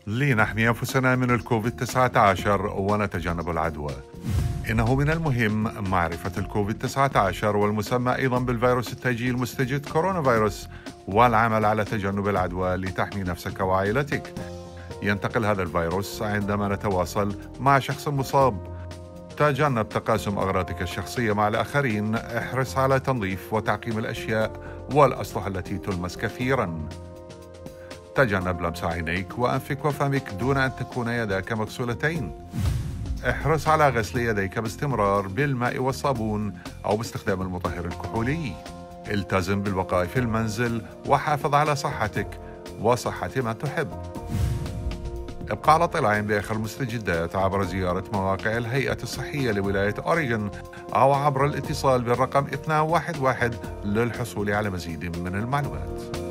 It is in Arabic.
لنحمي أنفسنا من الكوفيد-19 ونتجنب العدوى. إنه من المهم معرفة الكوفيد-19 والمسمى أيضا بالفيروس التاجي المستجد كورونا فيروس، والعمل على تجنب العدوى لتحمي نفسك وعائلتك. ينتقل هذا الفيروس عندما نتواصل مع شخص مصاب. تجنب تقاسم أغراضك الشخصية مع الآخرين، احرص على تنظيف وتعقيم الأشياء والأسطح التي تلمس كثيرا. تجنب لمس عينيك وأنفك وفمك دون أن تكون يداك مغسولتين. احرص على غسل يديك باستمرار بالماء والصابون أو باستخدام المطهر الكحولي. التزم بالبقاء في المنزل وحافظ على صحتك وصحة من تحب. ابقى على اطلاع بآخر المستجدات عبر زيارة مواقع الهيئة الصحية لولاية أوريغون أو عبر الاتصال بالرقم 211 للحصول على مزيد من المعلومات.